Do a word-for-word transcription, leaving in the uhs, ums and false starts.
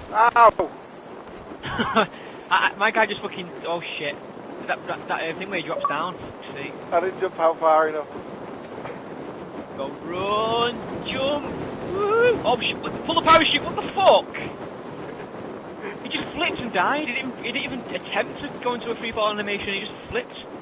Ow! I, I, my guy just fucking... Oh shit. That, that, that uh, thing where he drops down. See? I didn't jump out far enough. Go run, jump, woo! Oh shit, pull the parachute, what the fuck? He just flipped and died, he didn't, he didn't even attempt to go into a free fall animation, he just flipped.